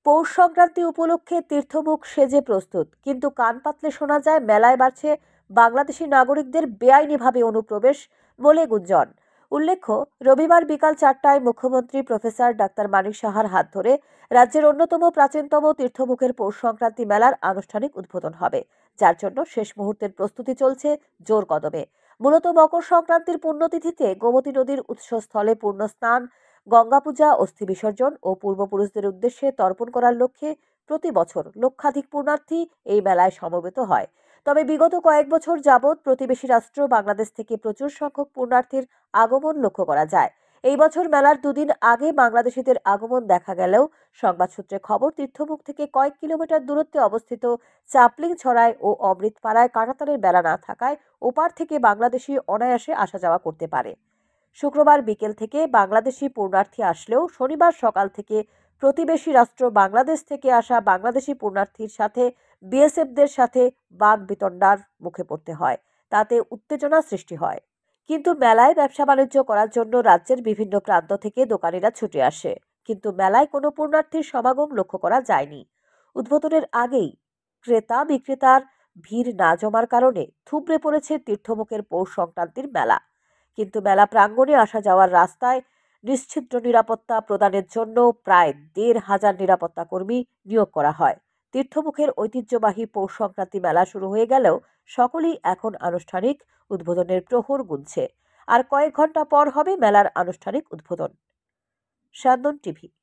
পৌষ সংক্রান্তি উপলক্ষে তীর্থমুখ সেজে প্রস্তুত, কিন্তু কান পাতলে শোনা যায় মেলায় বাড়ছে বাংলাদেশি নাগরিকদের বেআইনিভাবে অনুপ্রবেশ বলে গুঞ্জন। উল্লেখ্য, রবিবার বিকাল 4টায় মুখ্যমন্ত্রী প্রফেসর ডাক্তার মানিক সাহার হাত ধরে রাজ্যের অন্যতম প্রাচীনতম তীর্থমুখের পৌষ সংক্রান্তি মেলার আনুষ্ঠানিক উদ্বোধন হবে, যার জন্য শেষ মুহূর্তের প্রস্তুতি চলছে জোর কদমে। মূলত মকর সংক্রান্তির পুণ্যতিথিতে গোমতী নদীর উৎসস্থলে পূর্ণ স্নান, গঙ্গা পূজা, অস্থি বিসর্জন ও পূর্বপুরুষদের উদ্দেশ্যে তর্পণ করার লক্ষ্যে প্রতি বছর লক্ষাধিক পুণ্যার্থী এই মেলায় সমবেত হয়। তবে বিগত কয়েক বছর যাবৎ প্রতিবেশী রাষ্ট্র বাংলাদেশ থেকে প্রচুর সংখ্যক পুণ্যার্থীর আগমন লক্ষ্য করা যায়। এই বছর মেলার দুদিন আগে বাংলাদেশিদের আগমন দেখা গেলেও সংবাদ সূত্রে খবর, তীর্থমুখ থেকে কয়েক কিলোমিটার দূরত্বে অবস্থিত চাপলিং ছড়ায় ও অমৃতপাড়ায় কাঁটাতারের বেড়া না থাকায় ওপার থেকে বাংলাদেশি অনায়াসে আসা যাওয়া করতে পারে। শুক্রবার বিকেল থেকে বাংলাদেশি পুণ্যার্থী আসলেও শনিবার সকাল থেকে প্রতিবেশী রাষ্ট্র বাংলাদেশ থেকে আসা বাংলাদেশি পুণ্যার্থীর সাথে বিএসএফদের সাথে বাগবিতণ্ডার মুখে পড়তে হয়। তাতে উত্তেজনা সৃষ্টি হয়। কিন্তু মেলায় ব্যবসা বাণিজ্য করার জন্য রাজ্যের বিভিন্ন প্রান্ত থেকে দোকানিরা ছুটে আসে, কিন্তু মেলায় কোনো পুণ্যার্থীর সমাগম লক্ষ্য করা যায়নি। উদ্বোধনের আগেই ক্রেতা বিক্রেতার ভিড় না জমার কারণে থুবড়ে পড়েছে তীর্থমুখের পৌষ সংক্রান্তির মেলা। কিন্তু মেলা প্রাঙ্গণে আসা যাওয়ার রাস্তায় নিশ্ছিদ্র নিরাপত্তা প্রদানের জন্য প্রায় ১,৫০০ নিরাপত্তা কর্মী নিয়োগ করা হয়। তীর্থমুখের ঐতিহ্যবাহী পৌষ সংক্রান্তি মেলা শুরু হয়ে গেলেও সকলেই এখন আনুষ্ঠানিক উদ্বোধনের প্রহর গুনছে। আর কয়েক ঘন্টা পর হবে মেলার আনুষ্ঠানিক উদ্বোধন। স্যান্দন টিভি।